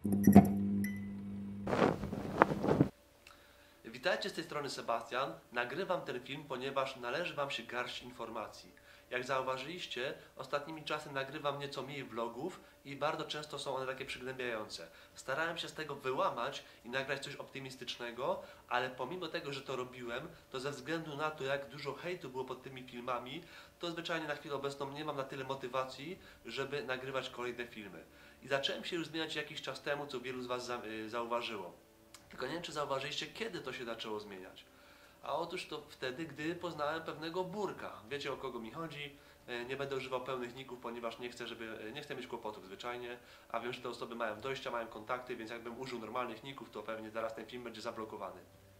Witajcie, z tej strony Sebastian. Nagrywam ten film, ponieważ należy Wam się garść informacji. Jak zauważyliście, ostatnimi czasy nagrywam nieco mniej vlogów i bardzo często są one takie przygnębiające. Starałem się z tego wyłamać i nagrać coś optymistycznego, ale pomimo tego, że to robiłem, to ze względu na to, jak dużo hejtu było pod tymi filmami, to zwyczajnie na chwilę obecną nie mam na tyle motywacji, żeby nagrywać kolejne filmy. I zacząłem się już zmieniać jakiś czas temu, co wielu z Was zauważyło. Tylko nie wiem, czy zauważyliście, kiedy to się zaczęło zmieniać. A otóż to wtedy, gdy poznałem pewnego Burka. Wiecie, o kogo mi chodzi. Nie będę używał pełnych ników, ponieważ nie chcę mieć kłopotów zwyczajnie, a wiem, że te osoby mają dojścia, mają kontakty, więc jakbym użył normalnych ników, to pewnie zaraz ten film będzie zablokowany.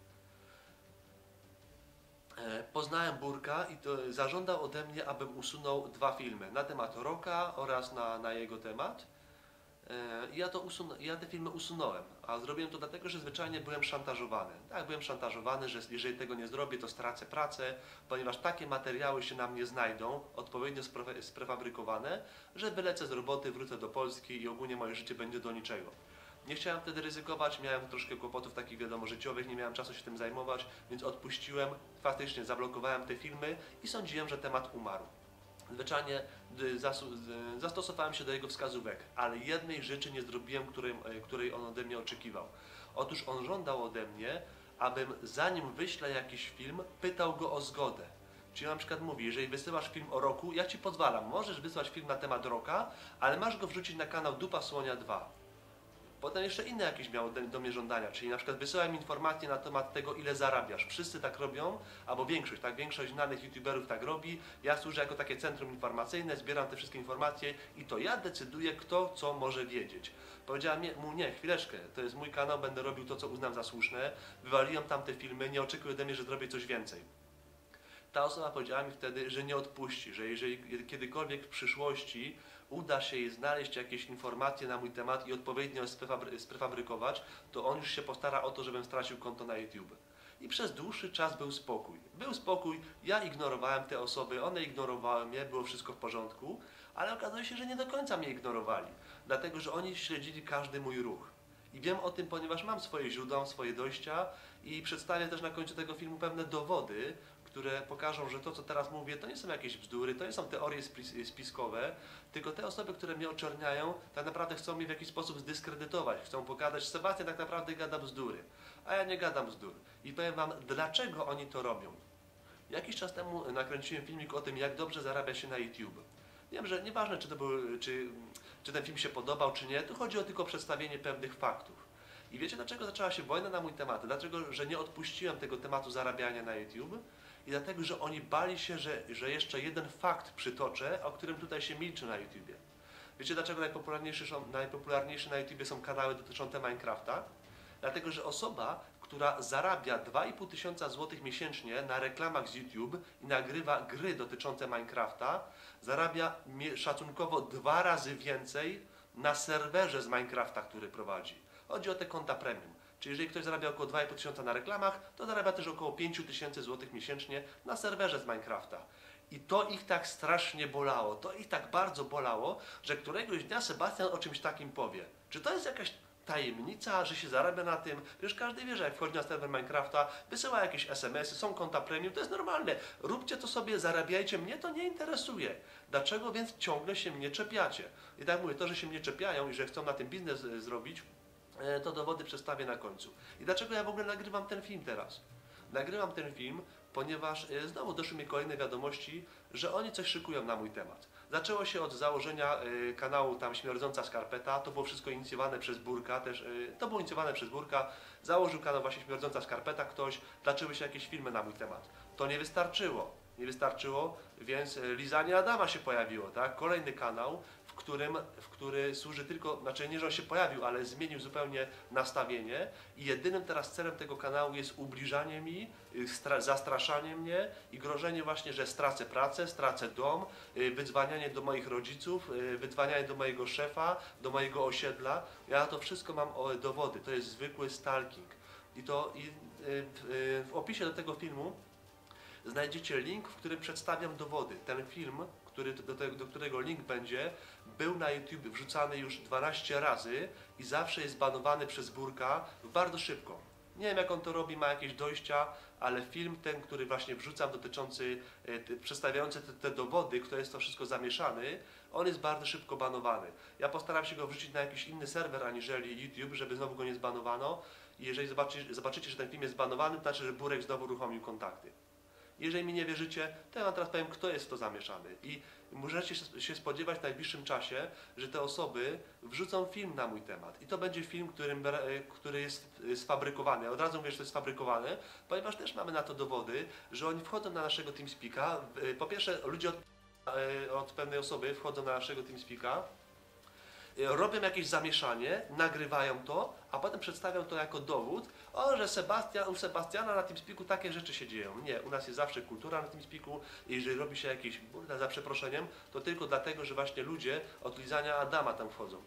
Poznałem Burka i to zażądał ode mnie, abym usunął 2 filmy na temat Rocka oraz na jego temat. Ja te filmy usunąłem, a zrobiłem to dlatego, że zwyczajnie byłem szantażowany. Tak, byłem szantażowany, że jeżeli tego nie zrobię, to stracę pracę, ponieważ takie materiały się na mnie znajdą, odpowiednio sprefabrykowane, że wylecę z roboty, wrócę do Polski i ogólnie moje życie będzie do niczego. Nie chciałem wtedy ryzykować, miałem troszkę kłopotów takich wiadomo życiowych, nie miałem czasu się tym zajmować, więc odpuściłem, faktycznie zablokowałem te filmy i sądziłem, że temat umarł. Zwyczajnie zastosowałem się do jego wskazówek, ale jednej rzeczy nie zrobiłem, której on ode mnie oczekiwał. Otóż on żądał ode mnie, abym zanim wyślę jakiś film, pytał go o zgodę. Czyli na przykład mówi, jeżeli wysyłasz film o Roku, ja Ci pozwalam, możesz wysłać film na temat Rocka, ale masz go wrzucić na kanał Dupa Słonia 2. Potem jeszcze inne jakieś miał do mnie żądania, czyli na przykład wysyłałem informacje na temat tego, ile zarabiasz. Wszyscy tak robią, albo większość, tak? Większość znanych youtuberów tak robi. Ja służę jako takie centrum informacyjne, zbieram te wszystkie informacje i to ja decyduję, kto co może wiedzieć. Powiedziałem mu, nie, chwileczkę, to jest mój kanał, będę robił to, co uznam za słuszne. Wywaliłem tam te filmy, nie oczekuj ode mnie, że zrobię coś więcej. Ta osoba powiedziała mi wtedy, że nie odpuści, że jeżeli kiedykolwiek w przyszłości uda się jej znaleźć jakieś informacje na mój temat i odpowiednio sprefabrykować, to on już się postara o to, żebym stracił konto na YouTube. I przez dłuższy czas był spokój. Był spokój, ja ignorowałem te osoby, one ignorowały mnie, było wszystko w porządku, ale okazuje się, że nie do końca mnie ignorowali, dlatego że oni śledzili każdy mój ruch. I wiem o tym, ponieważ mam swoje źródła, swoje dojścia i przedstawię też na końcu tego filmu pewne dowody, które pokażą, że to, co teraz mówię, to nie są jakieś bzdury, to nie są teorie spiskowe, tylko te osoby, które mnie oczerniają, tak naprawdę chcą mnie w jakiś sposób zdyskredytować, chcą pokazać, że Sebastian tak naprawdę gada bzdury, a ja nie gadam bzdur. I powiem Wam, dlaczego oni to robią. Jakiś czas temu nakręciłem filmik o tym, jak dobrze zarabia się na YouTube. Wiem, że nieważne, czy ten film się podobał, czy nie, tu chodzi tylko o przedstawienie pewnych faktów. I wiecie, dlaczego zaczęła się wojna na mój temat? Dlaczego, że nie odpuściłem tego tematu zarabiania na YouTube? I dlatego, że oni bali się, że jeszcze jeden fakt przytoczę, o którym tutaj się milczy na YouTubie. Wiecie, dlaczego najpopularniejsze na YouTubie są kanały dotyczące Minecrafta? Dlatego, że osoba, która zarabia 2,5 tysiąca złotych miesięcznie na reklamach z YouTube i nagrywa gry dotyczące Minecrafta, zarabia szacunkowo 2 razy więcej na serwerze z Minecrafta, który prowadzi. Chodzi o te konta premium. Czyli jeżeli ktoś zarabia około 2,5 tysiąca na reklamach, to zarabia też około 5 tysięcy złotych miesięcznie na serwerze z Minecrafta. I to ich tak strasznie bolało, to ich tak bardzo bolało, że któregoś dnia Sebastian o czymś takim powie. Czy to jest jakaś tajemnica, że się zarabia na tym? Przecież każdy wie, że jak wchodzi na serwer Minecrafta, wysyła jakieś SMS-y, są konta premium, to jest normalne. Róbcie to sobie, zarabiajcie, mnie to nie interesuje. Dlaczego więc ciągle się mnie czepiacie? I tak mówię, to, że się mnie czepiają i że chcą na tym biznes zrobić, to dowody przedstawię na końcu. I dlaczego ja w ogóle nagrywam ten film teraz? Nagrywam ten film, ponieważ znowu doszły mi kolejne wiadomości, że oni coś szykują na mój temat. Zaczęło się od założenia kanału tam Śmierdząca Skarpeta, to było wszystko inicjowane przez Burka, to było inicjowane przez Burka, założył kanał właśnie Śmierdząca Skarpeta ktoś, zaczęły się jakieś filmy na mój temat. To nie wystarczyło. Nie wystarczyło, więc Lizanie Adama się pojawiło, tak? Kolejny kanał, który służy tylko, znaczy nie, że on się pojawił, ale zmienił zupełnie nastawienie i jedynym teraz celem tego kanału jest ubliżanie mi, zastraszanie mnie i grożenie właśnie, że stracę pracę, stracę dom, wydzwanianie do moich rodziców, wydzwanianie do mojego szefa, do mojego osiedla. Ja na to wszystko mam dowody, to jest zwykły stalking. W opisie do tego filmu znajdziecie link, w którym przedstawiam dowody. Ten film, do którego link będzie, był na YouTube wrzucany już 12 razy i zawsze jest banowany przez Burka bardzo szybko. Nie wiem, jak on to robi, ma jakieś dojścia, ale film ten, który właśnie wrzucam, dotyczący, przedstawiający te dowody, kto jest to wszystko zamieszany, on jest bardzo szybko banowany. Ja postaram się go wrzucić na jakiś inny serwer aniżeli YouTube, żeby znowu go nie zbanowano. I jeżeli zobaczycie, że ten film jest zbanowany, to znaczy, że Burek znowu uruchomił kontakty. Jeżeli mi nie wierzycie, to ja wam teraz powiem, kto jest w to zamieszany. I możecie się spodziewać w najbliższym czasie, że te osoby wrzucą film na mój temat. I to będzie film, który jest sfabrykowany. Ja od razu mówię, że to jest sfabrykowane, ponieważ też mamy na to dowody, że oni wchodzą na naszego TeamSpeaka. Po pierwsze, ludzie od pewnej osoby wchodzą na naszego TeamSpeaka, robią jakieś zamieszanie, nagrywają to, a potem przedstawią to jako dowód, że u Sebastiana na TeamSpeaku takie rzeczy się dzieją. Nie, u nas jest zawsze kultura na TeamSpeaku i jeżeli robi się jakieś, za przeproszeniem, to tylko dlatego, że właśnie ludzie od lizania Adama tam wchodzą.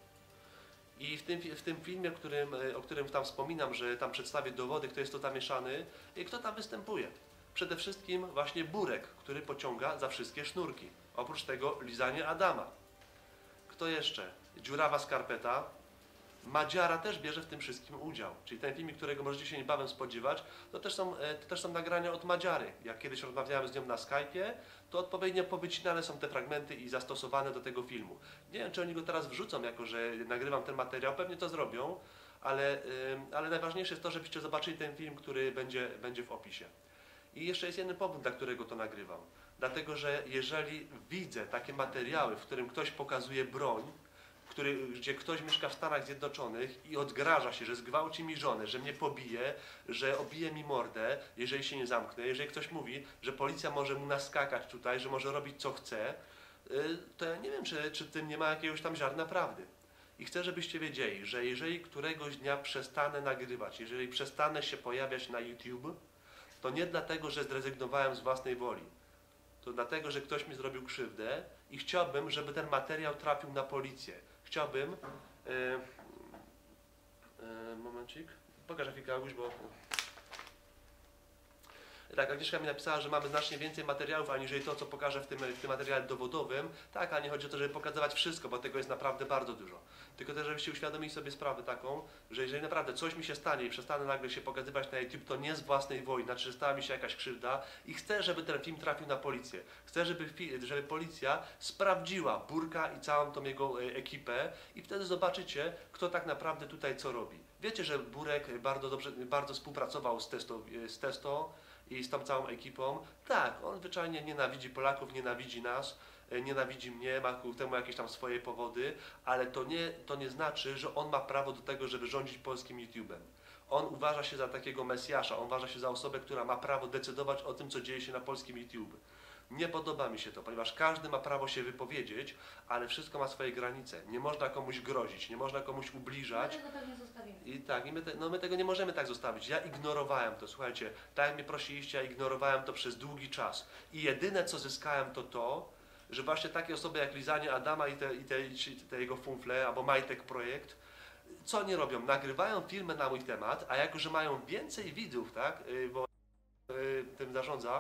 I w tym filmie, o którym tam wspominam, że tam przedstawię dowody, kto jest to zamieszany i kto tam występuje. Przede wszystkim właśnie Burek, który pociąga za wszystkie sznurki. Oprócz tego lizanie Adama. Kto jeszcze? Dziurawa skarpeta. Madziara też bierze w tym wszystkim udział. Czyli ten filmik, którego możecie się niebawem spodziewać, to też są nagrania od Madziary. Jak kiedyś rozmawiałem z nią na Skype'ie, to odpowiednio powycinane są te fragmenty i zastosowane do tego filmu. Nie wiem, czy oni go teraz wrzucą, jako że nagrywam ten materiał. Pewnie to zrobią, ale najważniejsze jest to, żebyście zobaczyli ten film, który będzie w opisie. I jeszcze jest jeden powód, dla którego to nagrywam. Dlatego, że jeżeli widzę takie materiały, w którym ktoś pokazuje broń, gdzie ktoś mieszka w Stanach Zjednoczonych i odgraża się, że zgwałci mi żonę, że mnie pobije, że obije mi mordę, jeżeli się nie zamknę, jeżeli ktoś mówi, że policja może mu naskakać tutaj, że może robić co chce, to ja nie wiem, czy w tym nie ma jakiegoś tam ziarna prawdy. I chcę, żebyście wiedzieli, że jeżeli któregoś dnia przestanę nagrywać, jeżeli przestanę się pojawiać na YouTube, to nie dlatego, że zrezygnowałem z własnej woli. To dlatego, że ktoś mi zrobił krzywdę i chciałbym, żeby ten materiał trafił na policję. Chciałbym... momencik. Pokaż chwilkę, Aguś, bo... Tak, Agnieszka mi napisała, że mamy znacznie więcej materiałów, aniżeli to, co pokażę w tym materiale dowodowym. Tak, ale nie chodzi o to, żeby pokazywać wszystko, bo tego jest naprawdę bardzo dużo. Tylko też, żebyście uświadomili sobie sprawę taką, że jeżeli naprawdę coś mi się stanie i przestanę nagle się pokazywać na YouTube, to nie z własnej woli, znaczy, że stała mi się jakaś krzywda i chcę, żeby ten film trafił na policję. Chcę, żeby policja sprawdziła Burka i całą tą jego ekipę i wtedy zobaczycie, kto tak naprawdę tutaj co robi. Wiecie, że Burek bardzo współpracował z Testo i z tą całą ekipą. Tak, on zwyczajnie nienawidzi Polaków, nienawidzi nas, nienawidzi mnie, ma ku temu jakieś tam swoje powody, ale to nie znaczy, że on ma prawo do tego, żeby rządzić polskim YouTube'em. On uważa się za takiego Mesjasza, on uważa się za osobę, która ma prawo decydować o tym, co dzieje się na polskim YouTube. Nie podoba mi się to, ponieważ każdy ma prawo się wypowiedzieć, ale wszystko ma swoje granice. Nie można komuś grozić, nie można komuś ubliżać. My tego pewnie zostawimy. I tak, my tego nie możemy tak zostawić. Ja ignorowałem to, słuchajcie, tak jak mnie prosiliście, ja ignorowałem to przez długi czas. I jedyne, co zyskałem, to, że właśnie takie osoby jak lizanie Adama i te jego funfle, albo Majtek Projekt, co oni robią? Nagrywają filmy na mój temat, a jako, że mają więcej widzów, tak, bo tym zarządza,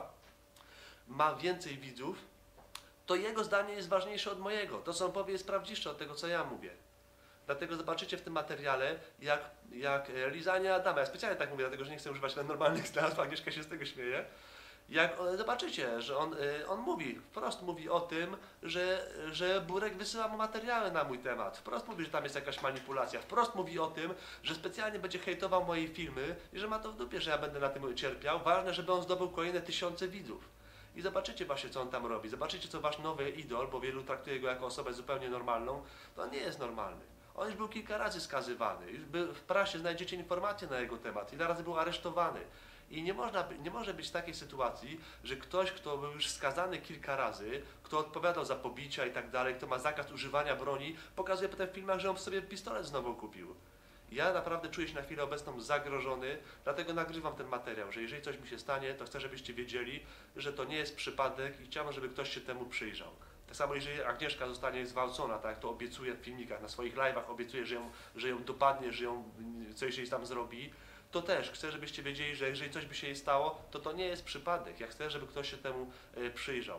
ma więcej widzów, to jego zdanie jest ważniejsze od mojego. To, co on powie, jest prawdziwsze od tego, co ja mówię. Dlatego zobaczycie w tym materiale, jak lizanie Adama. Ja specjalnie tak mówię, dlatego że nie chcę używać normalnych nazw, Agnieszka się z tego śmieje. Zobaczycie, że on mówi, wprost mówi o tym, że Burek wysyła mu materiały na mój temat. Wprost mówi, że tam jest jakaś manipulacja. Wprost mówi o tym, że specjalnie będzie hejtował moje filmy i że ma to w dupie, że ja będę na tym cierpiał. Ważne, żeby on zdobył kolejne tysiące widzów. I zobaczycie właśnie, co on tam robi. Zobaczycie, co wasz nowy idol, bo wielu traktuje go jako osobę zupełnie normalną, to on nie jest normalny. On już był kilka razy skazywany. Już w prasie znajdziecie informacje na jego temat. Ile razy był aresztowany. I nie może być takiej sytuacji, że ktoś, kto był już skazany kilka razy, kto odpowiadał za pobicia i tak dalej, kto ma zakaz używania broni, pokazuje potem w filmach, że on sobie pistolet znowu kupił. Ja naprawdę czuję się na chwilę obecną zagrożony, dlatego nagrywam ten materiał, że jeżeli coś mi się stanie, to chcę, żebyście wiedzieli, że to nie jest przypadek i chciałbym, żeby ktoś się temu przyjrzał. Tak samo jeżeli Agnieszka zostanie zgwałcona, tak, to obiecuję w filmikach, na swoich live'ach obiecuję, że ją dopadnie, że coś jej tam zrobi, to też chcę, żebyście wiedzieli, że jeżeli coś by się jej stało, to nie jest przypadek. Ja chcę, żeby ktoś się temu przyjrzał.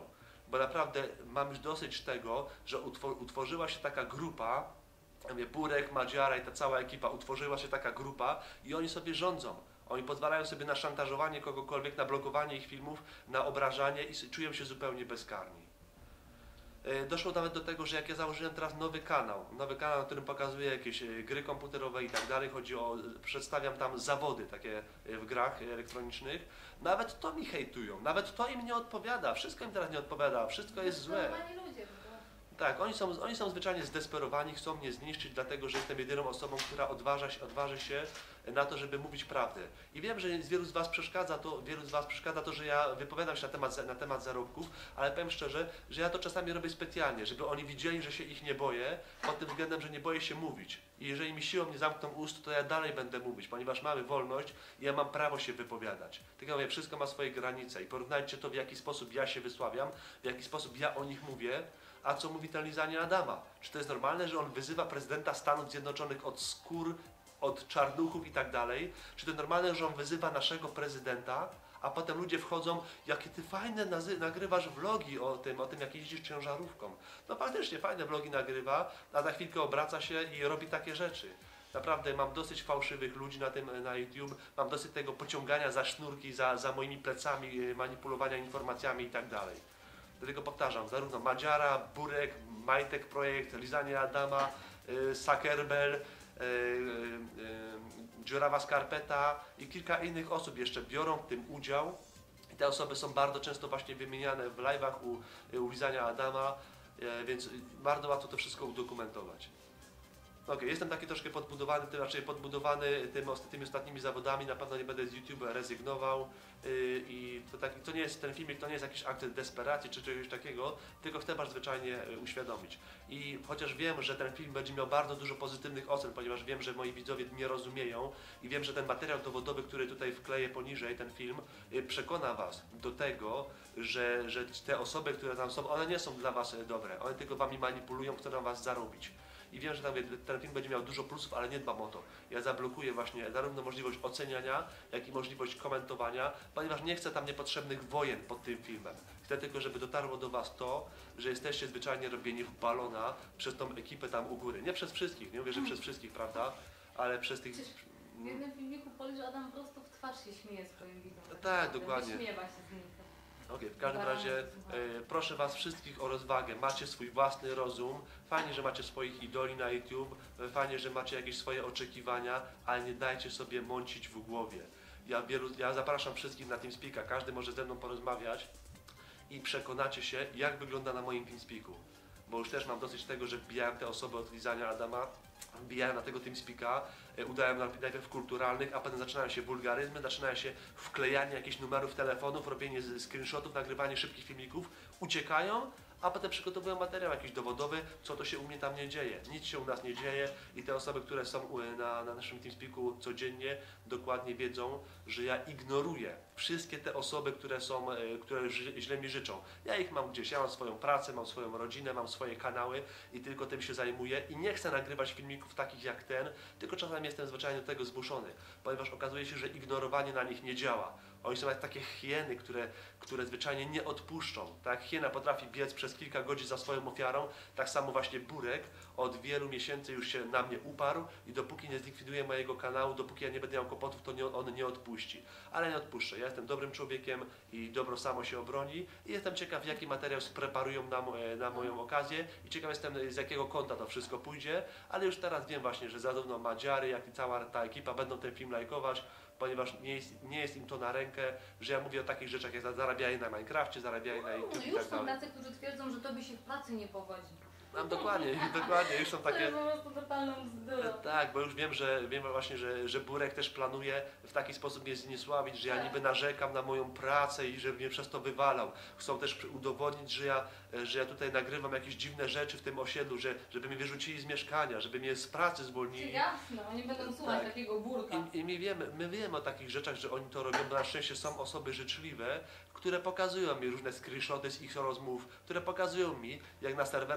bo naprawdę mam już dosyć tego, że utworzyła się taka grupa, ja mówię, Burek, Madziara i ta cała ekipa, utworzyła się taka grupa i oni sobie rządzą. Oni pozwalają sobie na szantażowanie kogokolwiek, na blokowanie ich filmów, na obrażanie i czują się zupełnie bezkarni. Doszło nawet do tego, że jak ja założyłem teraz nowy kanał, na którym pokazuję jakieś gry komputerowe i tak dalej, przedstawiam tam zawody takie w grach elektronicznych, nawet to mi hejtują, nawet to im nie odpowiada, wszystko im teraz nie odpowiada, wszystko jest złe. Tak, oni są zwyczajnie zdesperowani, chcą mnie zniszczyć, dlatego że jestem jedyną osobą, która odważy się na to, żeby mówić prawdę. I wiem, że wielu z Was przeszkadza to, że ja wypowiadam się na temat zarobków, ale powiem szczerze, że ja to czasami robię specjalnie, żeby oni widzieli, że się ich nie boję, pod tym względem, że nie boję się mówić. I jeżeli mi siłą nie zamkną ust, to ja dalej będę mówić, ponieważ mamy wolność i ja mam prawo się wypowiadać. Tak jak mówię, wszystko ma swoje granice i porównajcie to, w jaki sposób ja się wysławiam, w jaki sposób ja o nich mówię, a co mówi ten lizanie Adama. Czy to jest normalne, że on wyzywa prezydenta Stanów Zjednoczonych od skór, od czarnuchów i tak dalej? Czy to jest normalne, że on wyzywa naszego prezydenta, a potem ludzie wchodzą, jakie ty fajne nagrywasz vlogi o tym, jak jeździsz ciężarówką. No faktycznie fajne vlogi nagrywa, a za chwilkę obraca się i robi takie rzeczy. Naprawdę mam dosyć fałszywych ludzi na YouTube, mam dosyć tego pociągania za sznurki, za moimi plecami, manipulowania informacjami i tak dalej. Dlatego powtarzam, zarówno Madziara, Burek, Majtek Projekt, Lizanie Adama, Sakerbel, Dziurawa Skarpeta i kilka innych osób jeszcze biorą w tym udział. I te osoby są bardzo często właśnie wymieniane w live'ach u Lizania Adama, więc bardzo łatwo to wszystko udokumentować. Okay, jestem taki troszkę podbudowany, tymi ostatnimi zawodami, na pewno nie będę z YouTube rezygnował i to nie jest ten filmik, to nie jest jakiś akt desperacji czy czegoś takiego, tylko chcę Was zwyczajnie uświadomić. I chociaż wiem, że ten film będzie miał bardzo dużo pozytywnych ocen, ponieważ wiem, że moi widzowie mnie rozumieją i wiem, że ten materiał dowodowy, który tutaj wkleję poniżej, ten film, przekona Was do tego, że te osoby, które tam są, one nie są dla Was dobre, one tylko Wami manipulują, chcą na Was zarobić. I wiem, że ten film będzie miał dużo plusów, ale nie dbam o to. Ja zablokuję właśnie zarówno możliwość oceniania, jak i możliwość komentowania, ponieważ nie chcę tam niepotrzebnych wojen pod tym filmem. Chcę tylko, żeby dotarło do Was to, że jesteście zwyczajnie robieni w balona przez tą ekipę tam u góry. Nie przez wszystkich, nie mówię, że przez wszystkich, prawda? Ale przez tych... W jednym filmiku Polish Adam prosto w twarz się śmieje swoim widzom. Tak, dokładnie. Wyśmiewa się z nich. Okay, w każdym razie proszę Was wszystkich o rozwagę. Macie swój własny rozum. Fajnie, że macie swoich idoli na YouTube. Fajnie, że macie jakieś swoje oczekiwania, ale nie dajcie sobie mącić w głowie. Ja zapraszam wszystkich na TeamSpeaka. Każdy może ze mną porozmawiać i przekonacie się, jak wygląda na moim TeamSpeaku. Bo już też mam dosyć tego, że wbijałem te osoby od Lizania Adama, wbijałem na tego TeamSpeaka, udałem najpierw kulturalnych, a potem zaczynają się wulgaryzmy, zaczynają się wklejanie jakichś numerów telefonów, robienie screenshotów, nagrywanie szybkich filmików, uciekają, a potem przygotowują materiał jakiś dowodowy, co to się u mnie tam nie dzieje. Nic się u nas nie dzieje i te osoby, które są na naszym TeamSpeaku codziennie, dokładnie wiedzą, że ja ignoruję wszystkie te osoby, które źle mi życzą. Ja ich mam gdzieś, ja mam swoją pracę, mam swoją rodzinę, mam swoje kanały i tylko tym się zajmuję i nie chcę nagrywać filmików takich jak ten, tylko czasami jestem zwyczajnie do tego zmuszony, ponieważ okazuje się, że ignorowanie na nich nie działa. Oni są jak takie hieny, które zwyczajnie nie odpuszczą. Tak, hiena potrafi biec przez kilka godzin za swoją ofiarą, tak samo właśnie Burek od wielu miesięcy już się na mnie uparł i dopóki nie zlikwiduje mojego kanału, dopóki ja nie będę miał kłopotów, to on nie odpuści. Ale nie odpuszczę. Ja jestem dobrym człowiekiem i dobro samo się obroni i jestem ciekaw, jaki materiał spreparują na moją okazję i ciekaw jestem, z jakiego kąta to wszystko pójdzie, ale już teraz wiem właśnie, że zarówno Madziary, jak i cała ta ekipa będą ten film lajkować, ponieważ nie jest im to na rękę, że ja mówię o takich rzeczach jak zarabianie na Minecrafcie, zarabianie na YouTube i już tak dalej. są tacy, którzy twierdzą, że tobie się w pracy nie powodzi. Dokładnie, już są takie... To jest po prostu totalną bzdurą. Tak, bo już wiem właśnie, że Burek też planuje w taki sposób mnie zniesławić, że ja niby narzekam na moją pracę i że mnie przez to wywalał. Chcą też udowodnić, że ja tutaj nagrywam jakieś dziwne rzeczy w tym osiedlu, żeby mnie wyrzucili z mieszkania, żeby mnie z pracy zwolnili. Jasne, oni będą słuchać Tak. takiego Burka. I my wiemy o takich rzeczach, że oni to robią, bo na szczęście są osoby życzliwe, które pokazują mi różne screenshoty z ich rozmów, które pokazują mi, jak na serwerach Minecraft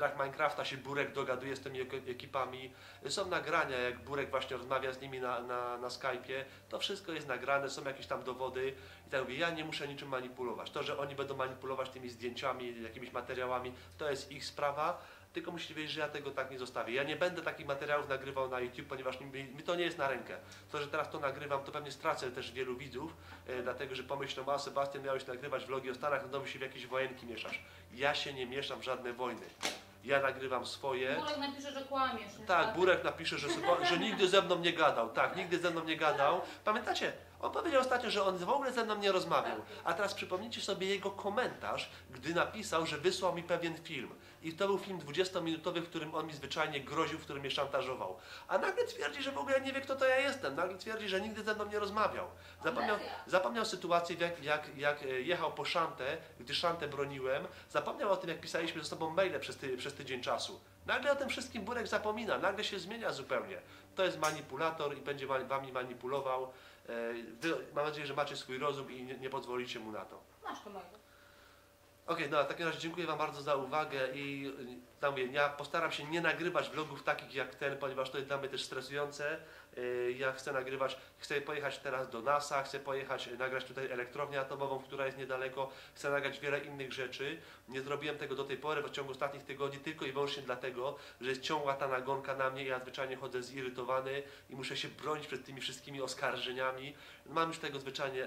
Minecrafta się Burek dogaduje z tymi ekipami. Są nagrania, jak Burek właśnie rozmawia z nimi na Skype'ie. To wszystko jest nagrane, są jakieś tam dowody. I tak mówię, ja nie muszę niczym manipulować. To, że oni będą manipulować tymi zdjęciami, jakimiś materiałami, to jest ich sprawa. Tylko musicie wiedzieć, że ja tego tak nie zostawię. Ja nie będę takich materiałów nagrywał na YouTube, ponieważ mi to nie jest na rękę. To, że teraz to nagrywam, to pewnie stracę też wielu widzów, dlatego że pomyślą, a Sebastian, miałeś nagrywać vlogi o Stanach, no to się w jakieś wojenki mieszasz. Ja się nie mieszam w żadne wojny. Ja nagrywam swoje. Burek napisze, że kłamiesz. Tak, Burek napisze, że nigdy ze mną nie gadał. Tak, nigdy ze mną nie gadał. Pamiętacie? On powiedział ostatnio, że on w ogóle ze mną nie rozmawiał. A teraz przypomnijcie sobie jego komentarz, gdy napisał, że wysłał mi pewien film. I to był film 20-minutowy, w którym on mi zwyczajnie groził, w którym mnie szantażował. A nagle twierdzi, że w ogóle nie wie, kto to ja jestem. Nagle twierdzi, że nigdy ze mną nie rozmawiał. Zapomniał sytuację, jak jechał po szantę, gdy szantę broniłem. Zapomniał o tym, jak pisaliśmy ze sobą maile przez tydzień czasu. Nagle o tym wszystkim Burek zapomina. Nagle się zmienia zupełnie. To jest manipulator i będzie wami manipulował. Mam nadzieję, że macie swój rozum i nie pozwolicie mu na to. Masz to mojego. Okej, no w takim razie dziękuję Wam bardzo za uwagę i tam mówię, ja postaram się nie nagrywać vlogów takich jak ten, ponieważ to jest dla mnie też stresujące. Ja chcę nagrywać, chcę pojechać teraz do NASA, chcę pojechać, nagrać tutaj elektrownię atomową, która jest niedaleko, chcę nagrać wiele innych rzeczy. Nie zrobiłem tego do tej pory, w ciągu ostatnich tygodni, tylko i wyłącznie dlatego, że jest ciągła ta nagonka na mnie, ja zwyczajnie chodzę zirytowany i muszę się bronić przed tymi wszystkimi oskarżeniami. Mam już tego zwyczajnie,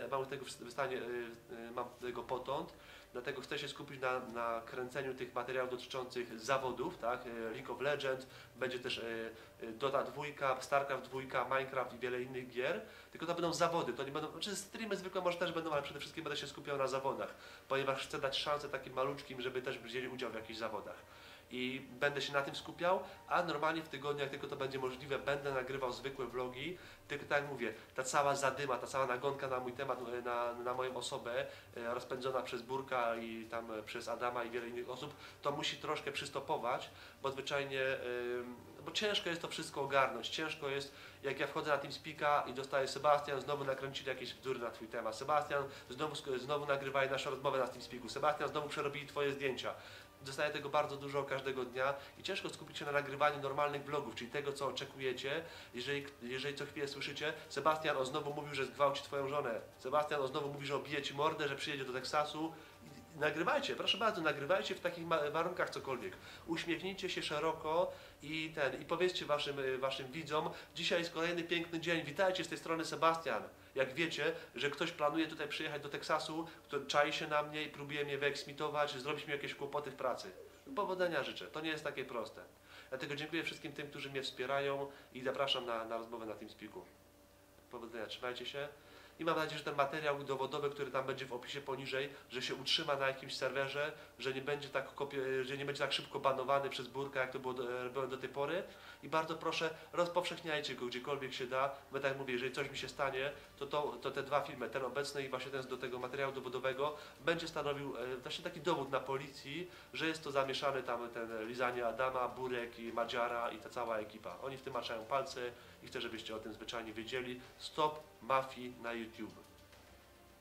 mam tego potąd. Dlatego chcę się skupić na kręceniu tych materiałów dotyczących zawodów, tak? League of Legends, będzie też Dota 2, StarCraft 2, Minecraft i wiele innych gier. Tylko to będą zawody, to nie będą, znaczy streamy zwykłe może też będą, ale przede wszystkim będę się skupiał na zawodach, ponieważ chcę dać szansę takim maluczkim, żeby też wzięli udział w jakichś zawodach. I będę się na tym skupiał, a normalnie w tygodniu, jak tylko to będzie możliwe, będę nagrywał zwykłe vlogi. Tylko tak jak mówię, ta cała zadyma, ta cała nagonka na mój temat, na moją osobę, rozpędzona przez Burka i tam przez Adama i wiele innych osób, to musi troszkę przystopować, bo zwyczajnie, bo ciężko jest to wszystko ogarnąć. Ciężko jest, jak ja wchodzę na TeamSpeaka i dostaję Sebastian, znowu nakręcili jakieś bzdury na Twój temat. Sebastian, znowu nagrywali naszą rozmowę na TeamSpeaku. Sebastian, znowu przerobili Twoje zdjęcia. Dostaję tego bardzo dużo każdego dnia i ciężko skupić się na nagrywaniu normalnych vlogów, czyli tego, co oczekujecie. Jeżeli co chwilę słyszycie, Sebastian, on znowu mówił, że zgwałci Twoją żonę. Sebastian, on znowu mówi, że obije Ci mordę, że przyjedzie do Teksasu. Nagrywajcie, proszę bardzo, nagrywajcie w takich warunkach cokolwiek. Uśmiechnijcie się szeroko i powiedzcie waszym widzom, dzisiaj jest kolejny piękny dzień, witajcie z tej strony Sebastian. Jak wiecie, że ktoś planuje tutaj przyjechać do Teksasu, kto czai się na mnie i próbuje mnie wyeksmitować, zrobić mi jakieś kłopoty w pracy. Powodzenia życzę, to nie jest takie proste. Dlatego dziękuję wszystkim tym, którzy mnie wspierają i zapraszam na rozmowę na TeamSpeaku. Powodzenia, trzymajcie się. I mam nadzieję, że ten materiał dowodowy, który tam będzie w opisie poniżej, że się utrzyma na jakimś serwerze, że nie będzie tak szybko banowany przez Burka, jak to było robione do tej pory. I bardzo proszę, rozpowszechniajcie go gdziekolwiek się da. Bo tak jak mówię, jeżeli coś mi się stanie, to te dwa filmy, ten obecny i właśnie ten do tego materiału dowodowego, będzie stanowił właśnie taki dowód na policji, że jest to zamieszany tam ten lizanie Adama, Burek i Madziara i ta cała ekipa. Oni w tym maczają palce i chcę, żebyście o tym zwyczajnie wiedzieli. Stop mafii na YouTube.